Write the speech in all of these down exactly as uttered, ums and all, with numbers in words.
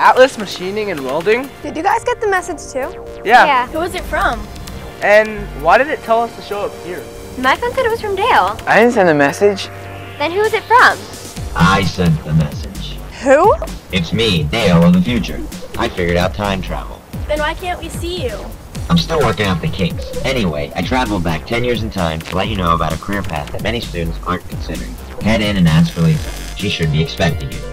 Atlas Machining and Welding. Did you guys get the message too? Yeah. Yeah. Who was it from? And why did it tell us to show up here? My phone said it was from Dale. I didn't send a message. Then who was it from? I sent the message. Who? It's me, Dale of the future. I figured out time travel. Then why can't we see you? I'm still working out the kinks. Anyway, I traveled back ten years in time to let you know about a career path that many students aren't considering. Head in and ask for Lisa. She should be expecting you.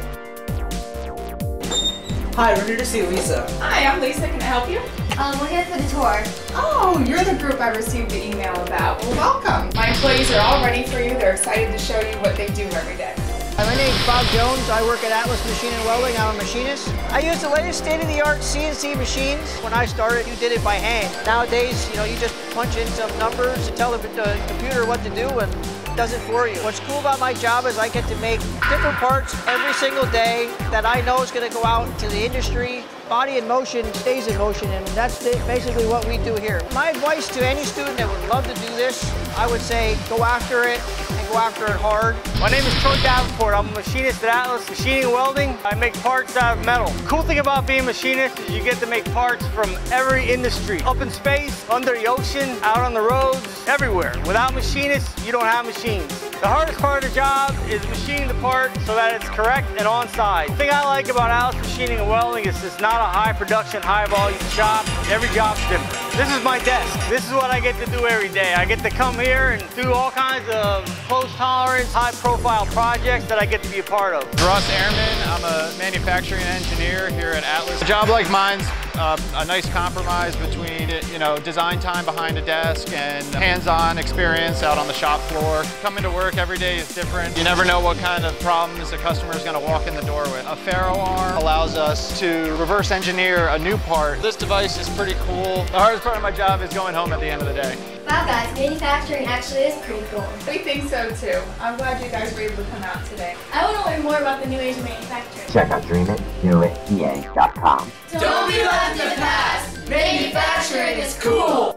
Hi, we're here to see Lisa. Hi, I'm Lisa. Can I help you? Um, we're here for the tour. Oh, you're the group I received the email about. Well, welcome. My employees are all ready for you. They're excited to show you what they do every day. Hi, my name's Bob Jones. I work at Atlas Machining Welding. I'm a machinist. I use the latest state-of-the-art C N C machines. When I started, you did it by hand. Nowadays, you know, you just punch in some numbers and tell the, the computer what to do, and it does it for you. What's cool about my job is I get to make different parts every single day that I know is going to go out to the industry. Body in motion stays in motion, and that's basically what we do here. My advice to any student that would love to do this, I would say go after it and go after it hard. My name is Troy Davenport. I'm a machinist at Atlas Machining Welding. I make parts out of metal. The cool thing about being a machinist is you get to make parts from every industry. Up in space, under the ocean, out on the roads, everywhere. Without machinists, you don't have machines. The hardest part of the job is machining the part so that it's correct and on side. The thing I like about Atlas Machining and Welding is it's not a high production, high volume shop. Every job's different. This is my desk. This is what I get to do every day. I get to come here and do all kinds of close tolerance, high profile projects that I get to be a part of. Russ Ehrman, I'm a manufacturing engineer here at Atlas. A job like mine's uh, a nice compromise between, you know, design time behind a desk and hands-on experience out on the shop floor. Coming to work every day is different. You never know what kind of problems a customer is going to walk in the door with. A ferro arm allows us to reverse engineer a new part. This device is pretty cool. The hardest part of my job is going home at the end of the day. Wow guys, manufacturing actually is pretty cool. We think so too. I'm glad you guys were able to come out today. I want to learn more about the new age of manufacturing. Check out dream it do it P A dot com. Don't be left in the past. Manufacturing is cool.